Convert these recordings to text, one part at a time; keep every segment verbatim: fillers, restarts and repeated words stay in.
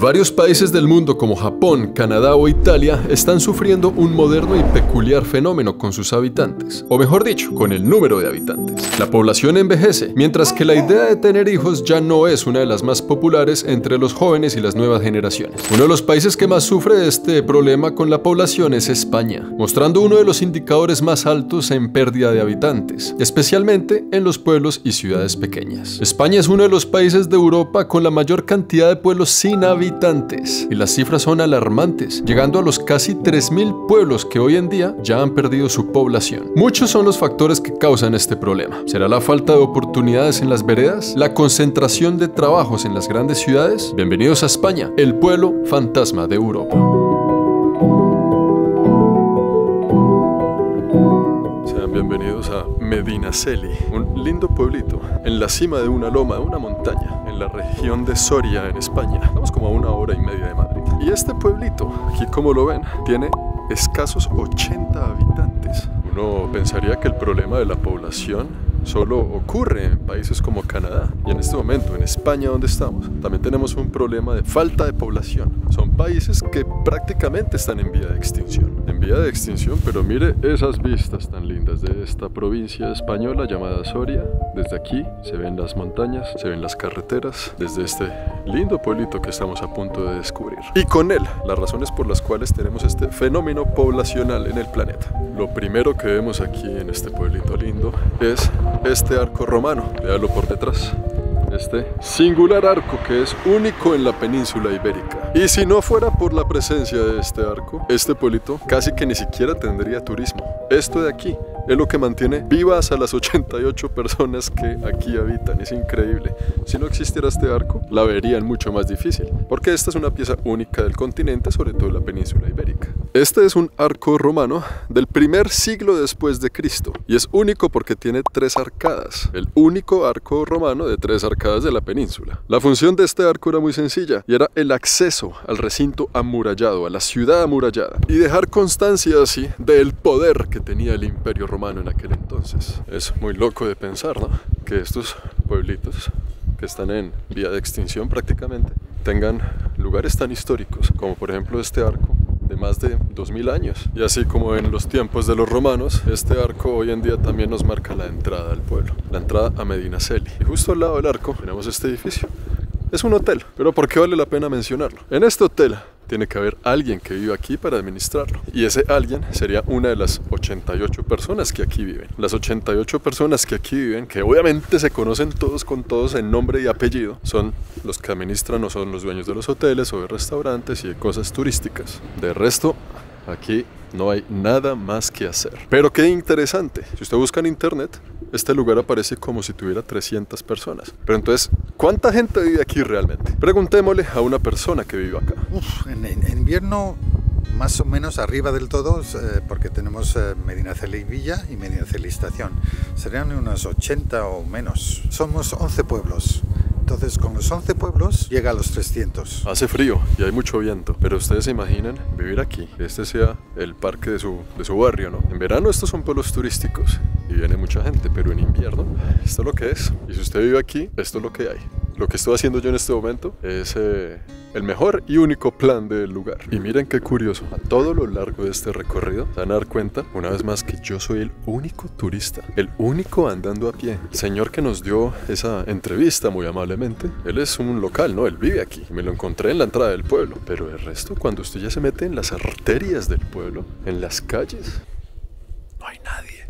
Varios países del mundo como Japón, Canadá o Italia están sufriendo un moderno y peculiar fenómeno con sus habitantes, o mejor dicho, con el número de habitantes. La población envejece, mientras que la idea de tener hijos ya no es una de las más populares entre los jóvenes y las nuevas generaciones. Uno de los países que más sufre de este problema con la población es España, mostrando uno de los indicadores más altos en pérdida de habitantes, especialmente en los pueblos y ciudades pequeñas. España es uno de los países de Europa con la mayor cantidad de pueblos sin habitantes, y las cifras son alarmantes, llegando a los casi tres mil pueblos que hoy en día ya han perdido su población. Muchos son los factores que causan este problema. ¿Será la falta de oportunidades en las veredas? ¿La concentración de trabajos en las grandes ciudades? Bienvenidos a España, el pueblo fantasma de Europa. Sean bienvenidos a Medinaceli, un lindo pueblito en la cima de una loma, de una montaña, en la región de Soria, en España. Estamos como a una hora y media de Madrid. Y este pueblito, aquí como lo ven, tiene escasos ochenta habitantes. Uno pensaría que el problema de la población solo ocurre en países como Canadá. Y en este momento, en España, donde estamos, también tenemos un problema de falta de población. Son países que prácticamente están en vía de extinción. En vía de extinción, pero mire esas vistas tan lindas de esta provincia española llamada Soria. Desde aquí se ven las montañas, se ven las carreteras, desde este lindo pueblito que estamos a punto de descubrir. Y con él, las razones por las cuales tenemos este fenómeno poblacional en el planeta. Lo primero que vemos aquí en este pueblito lindo es este arco romano. Véalo por detrás. Este singular arco que es único en la península ibérica. Y si no fuera por la presencia de este arco, este pueblito casi que ni siquiera tendría turismo. Esto de aquí es lo que mantiene vivas a las ochenta y ocho personas que aquí habitan. Es increíble. Si no existiera este arco, la verían mucho más difícil, porque esta es una pieza única del continente, sobre todo en la península ibérica. Este es un arco romano del primer siglo después de Cristo, y es único porque tiene tres arcadas. El único arco romano de tres arcadas de la península. La función de este arco era muy sencilla, y era el acceso al recinto amurallado, a la ciudad amurallada, y dejar constancia así del poder que tenía el imperio romano romano en aquel entonces. Es muy loco de pensar, ¿no? Que estos pueblitos que están en vía de extinción prácticamente tengan lugares tan históricos como por ejemplo este arco de más de dos mil años. Y así como en los tiempos de los romanos, este arco hoy en día también nos marca la entrada al pueblo, la entrada a Medinaceli. Y justo al lado del arco tenemos este edificio. Es un hotel, pero ¿por qué vale la pena mencionarlo? En este hotel tiene que haber alguien que vive aquí para administrarlo. Y ese alguien sería una de las ochenta y ocho personas que aquí viven. Las ochenta y ocho personas que aquí viven, que obviamente se conocen todos con todos en nombre y apellido, son los que administran o son los dueños de los hoteles o de restaurantes y de cosas turísticas. De resto, aquí no hay nada más que hacer. Pero qué interesante, si usted busca en internet, este lugar aparece como si tuviera trescientas personas. Pero entonces, ¿cuánta gente vive aquí realmente? Preguntémosle a una persona que vive acá. Uf, en, en invierno más o menos arriba del todo, eh, porque tenemos eh, Medinaceli Villa y Medinaceli Estación. Serían unos ochenta o menos. Somos once pueblos. Entonces con los once pueblos llega a los trescientos. Hace frío y hay mucho viento, pero ustedes se imaginan vivir aquí, que este sea el parque de su, de su barrio, ¿no? En verano estos son pueblos turísticos y viene mucha gente, pero en invierno esto es lo que es. Y si usted vive aquí, esto es lo que hay. Lo que estoy haciendo yo en este momento es eh, el mejor y único plan del lugar. Y miren qué curioso, a todo lo largo de este recorrido se van a dar cuenta una vez más que yo soy el único turista, el único andando a pie. El señor que nos dio esa entrevista muy amablemente, él es un local, ¿no? Él vive aquí, me lo encontré en la entrada del pueblo. Pero el resto, cuando usted ya se mete en las arterias del pueblo, en las calles, no hay nadie,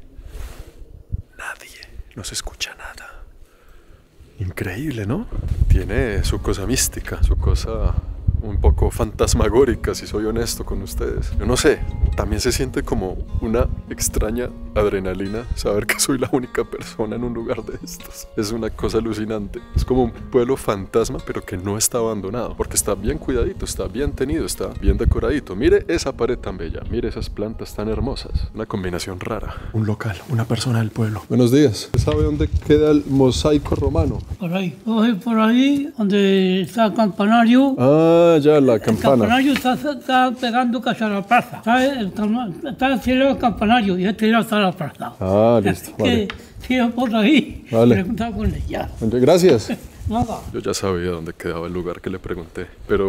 nadie, no se escucha nada. Increíble, ¿no? Tiene su cosa mística, su cosa un poco fantasmagórica, si soy honesto con ustedes. Yo no sé, también se siente como una extraña adrenalina saber que soy la única persona en un lugar de estos. Es una cosa alucinante. Es como un pueblo fantasma, pero que no está abandonado, porque está bien cuidadito, está bien tenido, está bien decoradito. Mire esa pared tan bella, mire esas plantas tan hermosas. Una combinación rara. Un local, una persona del pueblo. Buenos días. ¿Sabe dónde queda el mosaico romano? Por ahí, por ahí, donde está el campanario. Ah, ya la campana. El campanario está, está pegando casi a la plaza. Está, el, está al cielo del campanario y este lado está la plaza. Ah, listo. Vale. Siga por ahí. Vale. Preguntar con ella. Gracias. Nada. Yo ya sabía dónde quedaba el lugar que le pregunté, pero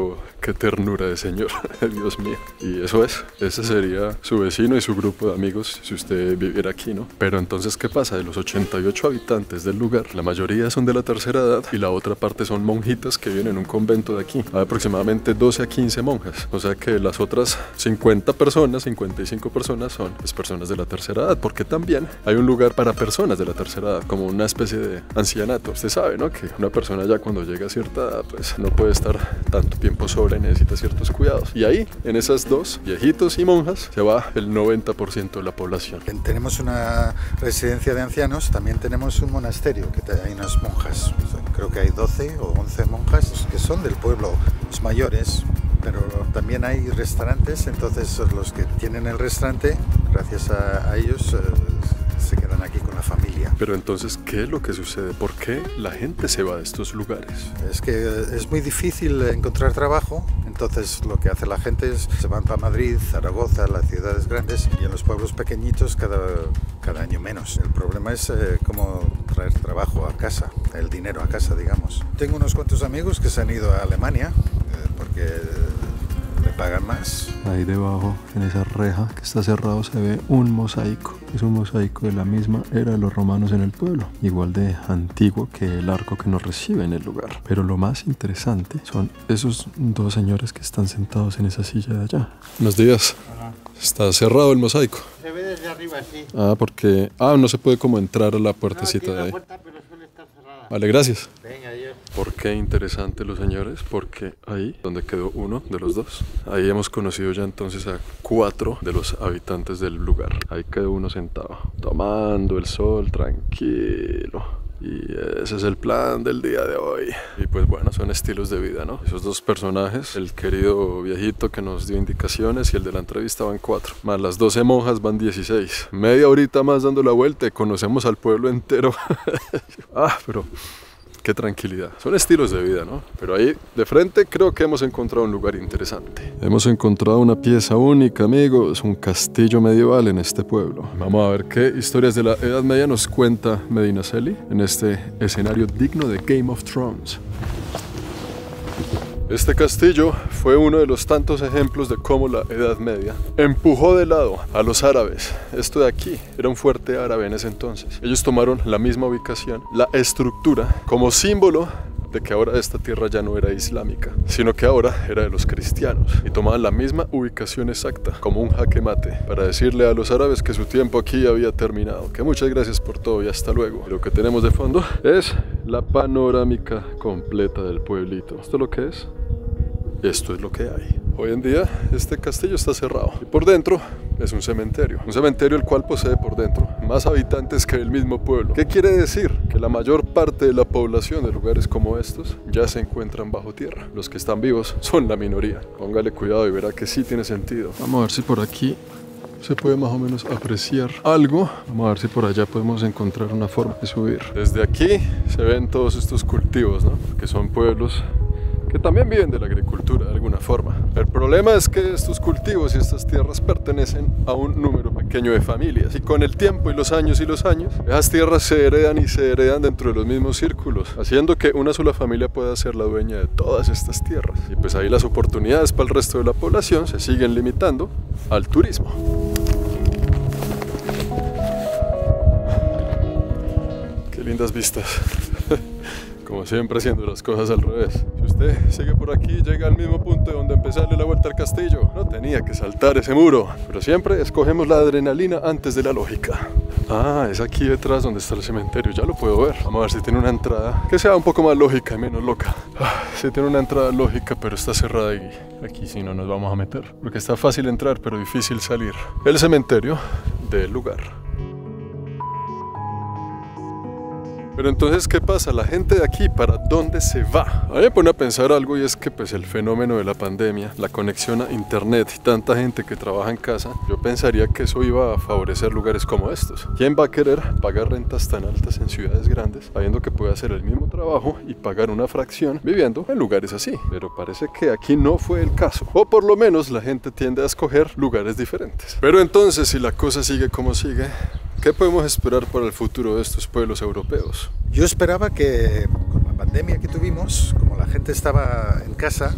qué ternura de señor, Dios mío. Y eso es, ese sería su vecino y su grupo de amigos si usted viviera aquí, ¿no? Pero entonces, ¿qué pasa? De los ochenta y ocho habitantes del lugar, la mayoría son de la tercera edad y la otra parte son monjitas que viven en un convento de aquí. Hay aproximadamente doce a quince monjas, o sea que las otras cincuenta personas, cincuenta y cinco personas son pues, personas de la tercera edad, porque también hay un lugar para personas de la tercera edad, como una especie de ancianato. Usted sabe, ¿no? Que una persona ya cuando llega a cierta edad, pues no puede estar tanto tiempo sobre, necesita ciertos cuidados. Y ahí, en esas dos, viejitos y monjas, se va el noventa por ciento de la población. Tenemos una residencia de ancianos, también tenemos un monasterio, que hay unas monjas, creo que hay doce o once monjas que son del pueblo, los mayores, pero también hay restaurantes, entonces los que tienen el restaurante, gracias a, a ellos, eh, se quedan aquí con la familia. Pero entonces, ¿qué es lo que sucede? ¿Por qué la gente se va de estos lugares? Es que es muy difícil encontrar trabajo, entonces lo que hace la gente es se van para Madrid, Zaragoza, las ciudades grandes, y en los pueblos pequeñitos cada, cada año menos. El problema es eh, cómo traer trabajo a casa, el dinero a casa, digamos. Tengo unos cuantos amigos que se han ido a Alemania eh, porque le pagan más. Ahí debajo, en esa reja que está cerrado, se ve un mosaico. Es un mosaico de la misma era de los romanos en el pueblo, igual de antiguo que el arco que nos recibe en el lugar. Pero lo más interesante son esos dos señores que están sentados en esa silla de allá. Buenos días. Hola. Está cerrado el mosaico. Se ve desde arriba, sí. Ah, porque... Ah, no se puede como entrar a la puertecita no, de ahí. La puerta, pero suele estar cerrada. Vale, gracias. Venga, adiós. ¿Por qué interesante los señores? Porque ahí, donde quedó uno de los dos, ahí hemos conocido ya entonces a cuatro de los habitantes del lugar. Ahí quedó uno sentado, tomando el sol, tranquilo. Y ese es el plan del día de hoy. Y pues bueno, son estilos de vida, ¿no? Esos dos personajes, el querido viejito que nos dio indicaciones y el de la entrevista van cuatro. Más las doce monjas van dieciséis. Media horita más dando la vuelta y conocemos al pueblo entero. Ah, pero... qué tranquilidad. Son estilos de vida, ¿no? Pero ahí de frente creo que hemos encontrado un lugar interesante. Hemos encontrado una pieza única, amigos, un castillo medieval en este pueblo. Vamos a ver qué historias de la Edad Media nos cuenta Medinaceli en este escenario digno de Game of Thrones. Este castillo fue uno de los tantos ejemplos de cómo la Edad Media empujó de lado a los árabes. Esto de aquí era un fuerte árabe en ese entonces. Ellos tomaron la misma ubicación, la estructura, como símbolo de que ahora esta tierra ya no era islámica, sino que ahora era de los cristianos, y tomaban la misma ubicación exacta, como un jaque mate, para decirle a los árabes que su tiempo aquí había terminado, que muchas gracias por todo y hasta luego. Y lo que tenemos de fondo es la panorámica completa del pueblito. ¿Esto es lo que es? Esto es lo que hay. Hoy en día este castillo está cerrado y por dentro es un cementerio. Un cementerio el cual posee por dentro más habitantes que el mismo pueblo. ¿Qué quiere decir? Que la mayor parte de la población de lugares como estos ya se encuentran bajo tierra. Los que están vivos son la minoría. Póngale cuidado y verá que sí tiene sentido. Vamos a ver si por aquí se puede más o menos apreciar algo. Vamos a ver si por allá podemos encontrar una forma de subir. Desde aquí se ven todos estos cultivos, ¿no? Que son pueblos que también viven de la agricultura de alguna forma. El problema es que estos cultivos y estas tierras pertenecen a un número pequeño de familias, y con el tiempo y los años y los años, esas tierras se heredan y se heredan dentro de los mismos círculos, haciendo que una sola familia pueda ser la dueña de todas estas tierras. Y pues ahí las oportunidades para el resto de la población se siguen limitando al turismo. Qué lindas vistas. Como siempre, haciendo las cosas al revés. Si usted sigue por aquí, llega al mismo punto de donde empezarle la vuelta al castillo. No tenía que saltar ese muro. Pero siempre escogemos la adrenalina antes de la lógica. Ah, es aquí detrás donde está el cementerio. Ya lo puedo ver. Vamos a ver si tiene una entrada que sea un poco más lógica y menos loca. Ah, sí tiene una entrada lógica, pero está cerrada y aquí sí no nos vamos a meter. Porque está fácil entrar, pero difícil salir. El cementerio del lugar. Pero entonces, ¿qué pasa? La gente de aquí, ¿para dónde se va? A mí me pone a pensar algo, y es que pues el fenómeno de la pandemia, la conexión a internet y tanta gente que trabaja en casa, yo pensaría que eso iba a favorecer lugares como estos. ¿Quién va a querer pagar rentas tan altas en ciudades grandes, sabiendo que puede hacer el mismo trabajo y pagar una fracción viviendo en lugares así? Pero parece que aquí no fue el caso, o por lo menos la gente tiende a escoger lugares diferentes. Pero entonces, si la cosa sigue como sigue, ¿qué podemos esperar para el futuro de estos pueblos europeos? Yo esperaba que con la pandemia que tuvimos, como la gente estaba en casa,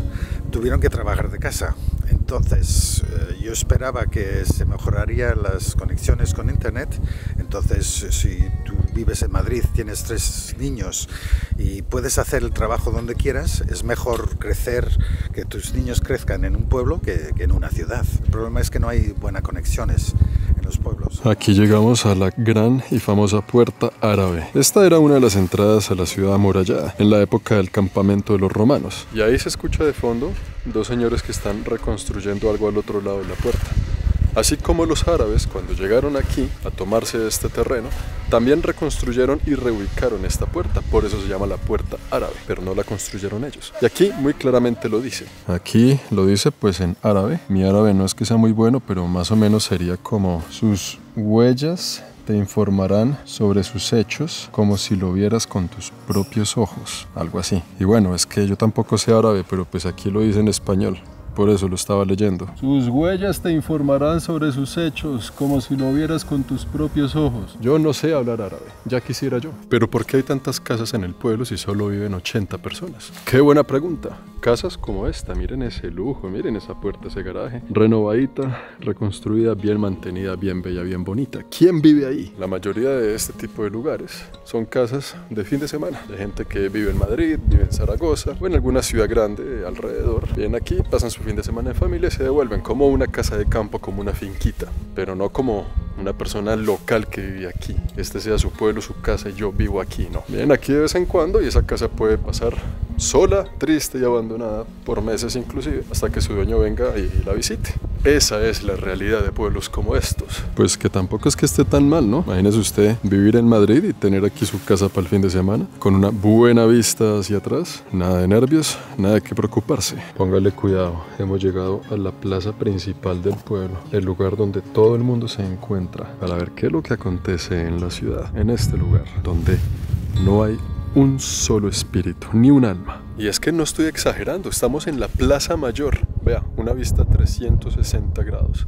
tuvieron que trabajar de casa. Entonces eh, yo esperaba que se mejorarían las conexiones con internet. Entonces si tú vives en Madrid, tienes tres niños y puedes hacer el trabajo donde quieras, es mejor crecer, que tus niños crezcan en un pueblo que, que en una ciudad. El problema es que no hay buenas conexiones en los pueblos. Aquí llegamos a la gran y famosa Puerta Árabe. Esta era una de las entradas a la ciudad amurallada en la época del campamento de los romanos. Y ahí se escucha de fondo dos señores que están reconstruyendo algo al otro lado de la puerta. Así como los árabes, cuando llegaron aquí a tomarse este terreno, también reconstruyeron y reubicaron esta puerta. Por eso se llama la Puerta Árabe, pero no la construyeron ellos. Y aquí muy claramente lo dice. Aquí lo dice pues en árabe. Mi árabe no es que sea muy bueno, pero más o menos sería como: sus huellas te informarán sobre sus hechos como si lo vieras con tus propios ojos. Algo así. Y bueno, es que yo tampoco sé árabe, pero pues aquí lo dice en español. Por eso lo estaba leyendo. Sus huellas te informarán sobre sus hechos, como si lo vieras con tus propios ojos. Yo no sé hablar árabe, ya quisiera yo. Pero ¿por qué hay tantas casas en el pueblo si solo viven ochenta personas? ¡Qué buena pregunta! Casas como esta, miren ese lujo, miren esa puerta, ese garaje. Renovadita, reconstruida, bien mantenida, bien bella, bien bonita. ¿Quién vive ahí? La mayoría de este tipo de lugares son casas de fin de semana. De gente que vive en Madrid, vive en Zaragoza o en alguna ciudad grande alrededor. Vienen aquí, pasan su fin de semana en familia y se devuelven, como una casa de campo, como una finquita, pero no como una persona local que vive aquí. Este sea su pueblo, su casa y yo vivo aquí, no. Vienen aquí de vez en cuando y esa casa puede pasar sola, triste y abandonada por meses inclusive, hasta que su dueño venga y la visite. Esa es la realidad de pueblos como estos. Pues que tampoco es que esté tan mal, ¿no? Imagínese usted vivir en Madrid y tener aquí su casa para el fin de semana, con una buena vista hacia atrás, nada de nervios, nada de qué preocuparse. Póngale cuidado, hemos llegado a la plaza principal del pueblo, el lugar donde todo el mundo se encuentra, para ver qué es lo que acontece en la ciudad, en este lugar, donde no hay un solo espíritu, ni un alma. Y es que no estoy exagerando, estamos en la Plaza Mayor. Vea, una vista trescientos sesenta grados.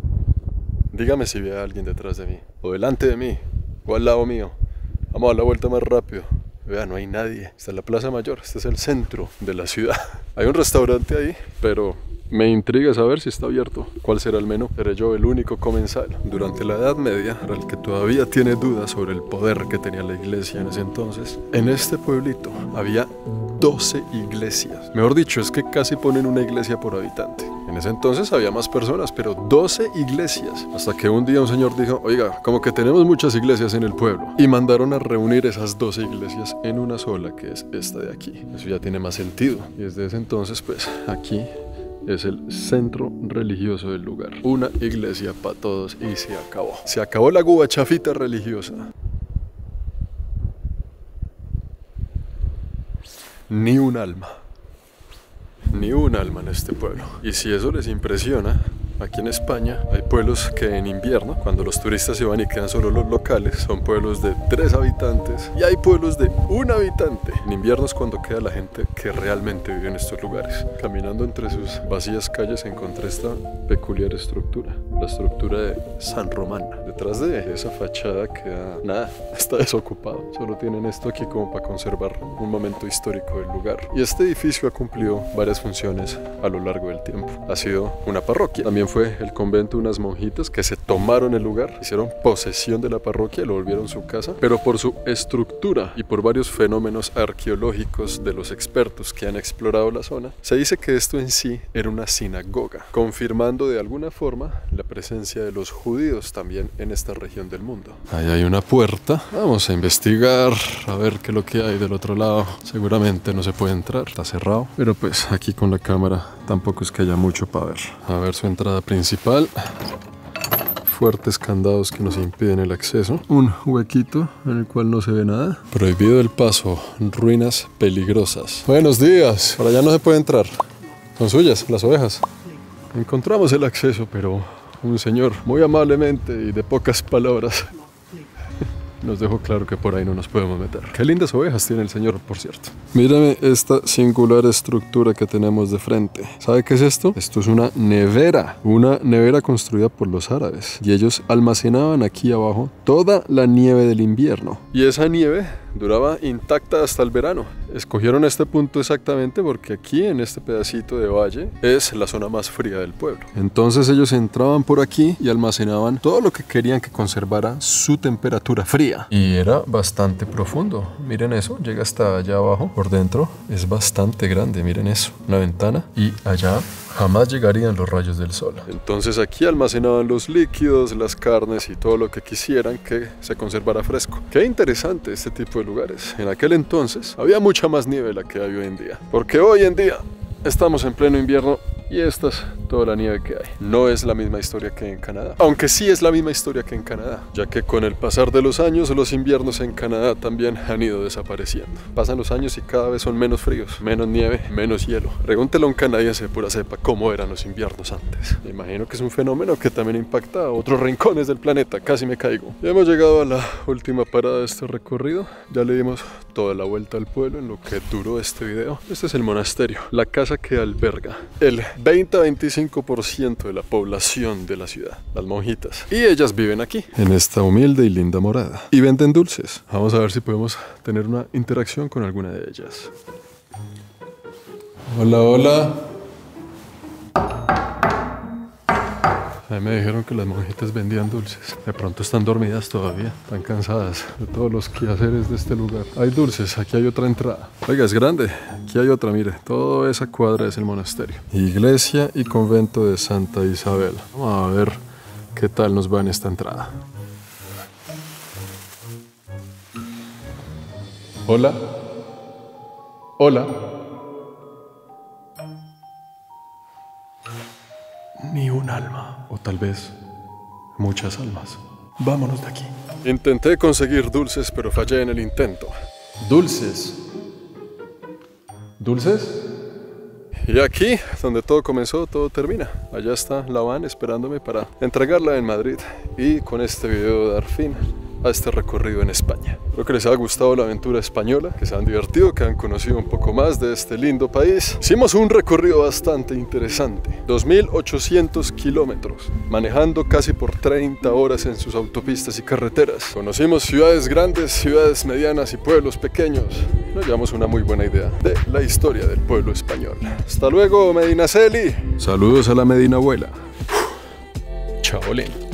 Dígame si ve a alguien detrás de mí, o delante de mí, o al lado mío. Vamos a dar la vuelta más rápido. Vea, no hay nadie. Está en la Plaza Mayor, este es el centro de la ciudad. Hay un restaurante ahí, pero me intriga saber si está abierto. ¿Cuál será el menú? ¿Seré yo el único comensal? Durante la Edad Media, para el que todavía tiene dudas sobre el poder que tenía la iglesia en ese entonces, en este pueblito había doce iglesias. Mejor dicho, es que casi ponen una iglesia por habitante. En ese entonces había más personas, pero doce iglesias. Hasta que un día un señor dijo: oiga, como que tenemos muchas iglesias en el pueblo. Y mandaron a reunir esas doce iglesias en una sola, que es esta de aquí. Eso ya tiene más sentido. Y desde ese entonces, pues, aquí es el centro religioso del lugar. Una iglesia para todos y se acabó. Se acabó la guachafita religiosa. Ni un alma. Ni un alma en este pueblo. Y si eso les impresiona, aquí en España hay pueblos que en invierno, cuando los turistas se van y quedan solo los locales, son pueblos de tres habitantes y hay pueblos de un habitante. En invierno es cuando queda la gente que realmente vive en estos lugares. Caminando entre sus vacías calles encontré esta peculiar estructura, la estructura de San Román. Detrás de esa fachada queda nada, está desocupado. Solo tienen esto aquí como para conservar un momento histórico del lugar. Y este edificio ha cumplido varias funciones a lo largo del tiempo. Ha sido una parroquia, también fue el convento de unas monjitas que se tomaron el lugar, hicieron posesión de la parroquia y lo volvieron su casa, pero por su estructura y por varios fenómenos arqueológicos de los expertos que han explorado la zona, se dice que esto en sí era una sinagoga, confirmando de alguna forma la presencia de los judíos también en esta región del mundo. Ahí hay una puerta, vamos a investigar, a ver qué es lo que hay del otro lado. Seguramente no se puede entrar, está cerrado, pero pues aquí con la cámara tampoco es que haya mucho para ver. A ver su entrada principal. Fuertes candados que nos impiden el acceso. Un huequito en el cual no se ve nada. Prohibido el paso. Ruinas peligrosas. Buenos días. Por allá no se puede entrar. Son suyas, las ovejas. Encontramos el acceso, pero un señor muy amablemente y de pocas palabras nos dejó claro que por ahí no nos podemos meter. Qué lindas ovejas tiene el señor, por cierto. Mírame esta singular estructura que tenemos de frente. ¿Sabe qué es esto? Esto es una nevera. Una nevera construida por los árabes. Y ellos almacenaban aquí abajo toda la nieve del invierno. Y esa nieve duraba intacta hasta el verano. Escogieron este punto exactamente porque aquí, en este pedacito de valle, es la zona más fría del pueblo. Entonces ellos entraban por aquí y almacenaban todo lo que querían que conservara su temperatura fría. Y era bastante profundo. Miren eso, llega hasta allá abajo. Por dentro es bastante grande, miren eso. Una ventana y allá jamás llegarían los rayos del sol. Entonces aquí almacenaban los líquidos, las carnes y todo lo que quisieran que se conservara fresco. Qué interesante este tipo de lugares. En aquel entonces había mucha más nieve de la que hay hoy en día. Porque hoy en día estamos en pleno invierno y esta es toda la nieve que hay. No es la misma historia que en Canadá. Aunque sí es la misma historia que en Canadá, ya que con el pasar de los años, los inviernos en Canadá también han ido desapareciendo. Pasan los años y cada vez son menos fríos, menos nieve, menos hielo. Pregúntele a un canadiense de pura cepa cómo eran los inviernos antes. Me imagino que es un fenómeno que también impacta a otros rincones del planeta. Casi me caigo. Ya hemos llegado a la última parada de este recorrido. Ya le dimos toda la vuelta al pueblo en lo que duró este video. Este es el monasterio, la casa que alberga el veinte a veinticinco por ciento de la población de la ciudad, las monjitas. Y ellas viven aquí, en esta humilde y linda morada. Y venden dulces. Vamos a ver si podemos tener una interacción con alguna de ellas. Hola, hola. A mí me dijeron que las monjitas vendían dulces. De pronto están dormidas todavía, están cansadas de todos los quehaceres de este lugar. Hay dulces, aquí hay otra entrada. Oiga, es grande. Aquí hay otra, mire. Toda esa cuadra es el monasterio. Iglesia y convento de Santa Isabel. Vamos a ver qué tal nos va en esta entrada. Hola. Hola. Ni un alma, o tal vez muchas almas. Vámonos de aquí. Intenté conseguir dulces, pero fallé en el intento. Dulces. ¿Dulces? Y aquí, donde todo comenzó, todo termina. Allá está la van esperándome para entregarla en Madrid y con este video dar fin a este recorrido en España. Espero que les haya gustado la aventura española, que se han divertido, que han conocido un poco más de este lindo país. Hicimos un recorrido bastante interesante, dos mil ochocientos kilómetros, manejando casi por treinta horas en sus autopistas y carreteras. Conocimos ciudades grandes, ciudades medianas y pueblos pequeños. Nos llevamos una muy buena idea de la historia del pueblo español. Hasta luego, Medinaceli. Saludos a la Medina abuela. Chaolín.